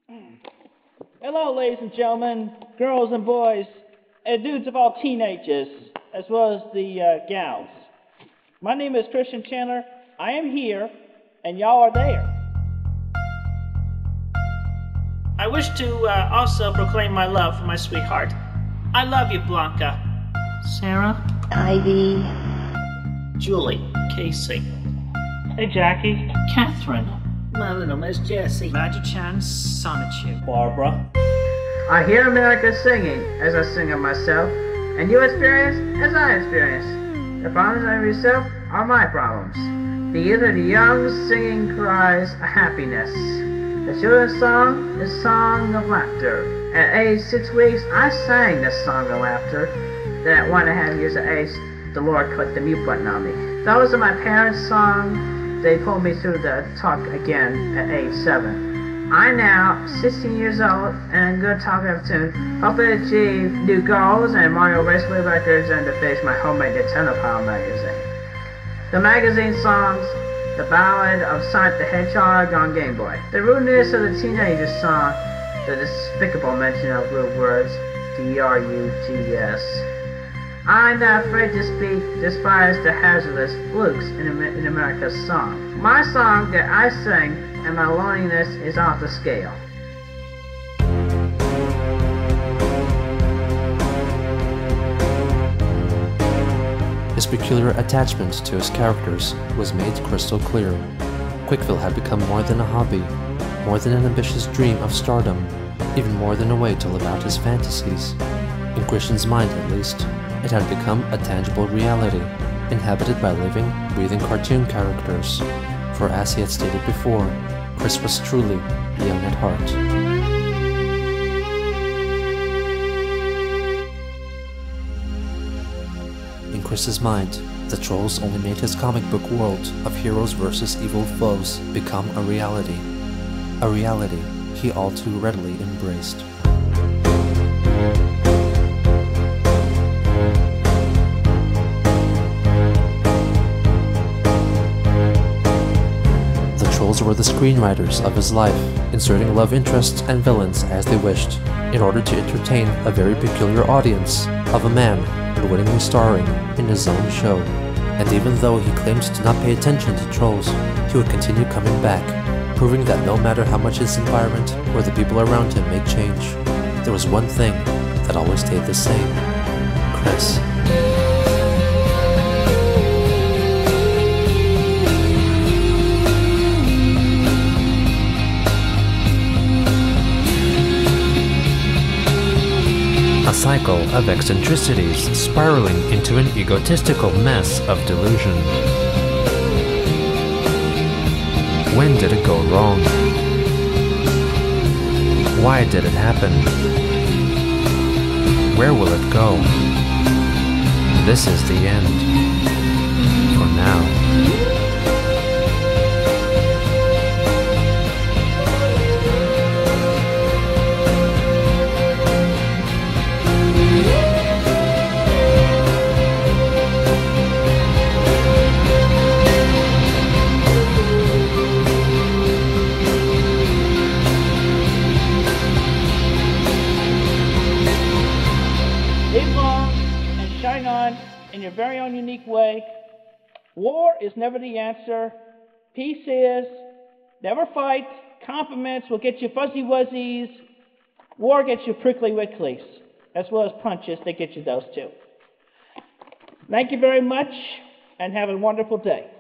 Hello, ladies and gentlemen, girls and boys, and dudes of all teenagers, as well as the gals. My name is Christian Chandler. I am here, and y'all are there. I wish to also proclaim my love for my sweetheart. I love you, Blanca. Sarah? Ivy. Julie. Casey. Hey, Jackie. Catherine. My little Miss Jessie. Raja-chan Sonichu. Barbara. I hear America singing as I sing of myself, and you experience as I experience. The problems of yourself are my problems. The youth of the young singing cries of happiness. The children's song is song of laughter. At age 6 weeks, I sang this song of laughter. Then at 1.5 years of age, the Lord clicked the mute button on me. Those are my parents' songs. They pulled me through the talk again at age 7. I'm now 16 years old and good talk of tune, hoping to achieve new goals and Mario Raceway records and to finish my homemade Nintendo Power magazine. The magazine songs, the ballad of Sonic the Hedgehog on Game Boy. The rudeness of the teenager song, the despicable mention of rude words, D-R-U-G-S. I'm not afraid to speak, despise the hazardous flukes in America's song. My song that I sing and my loneliness is off the scale. His peculiar attachment to his characters was made crystal clear. Quickville had become more than a hobby, more than an ambitious dream of stardom, even more than a way to live out his fantasies. In Christian's mind, at least, it had become a tangible reality, inhabited by living, breathing cartoon characters. For as he had stated before, Chris was truly young at heart. In Chris's mind, the trolls only made his comic book world of heroes versus evil foes become a reality he all too readily embraced. The trolls were the screenwriters of his life, inserting love interests and villains as they wished, in order to entertain a very peculiar audience of a man unwittingly starring in his own show. And even though he claimed to not pay attention to trolls, he would continue coming back, proving that no matter how much his environment or the people around him may change, there was one thing that always stayed the same: Chris. A cycle of eccentricities spiraling into an egotistical mess of delusion. When did it go wrong? Why did it happen? Where will it go? This is the end. For now. Live long and shine on in your very own unique way. War is never the answer. Peace is. Never fight. Compliments will get you fuzzy wuzzies. War gets you prickly wicklies, as well as punches that get you those too. Thank you very much, and have a wonderful day.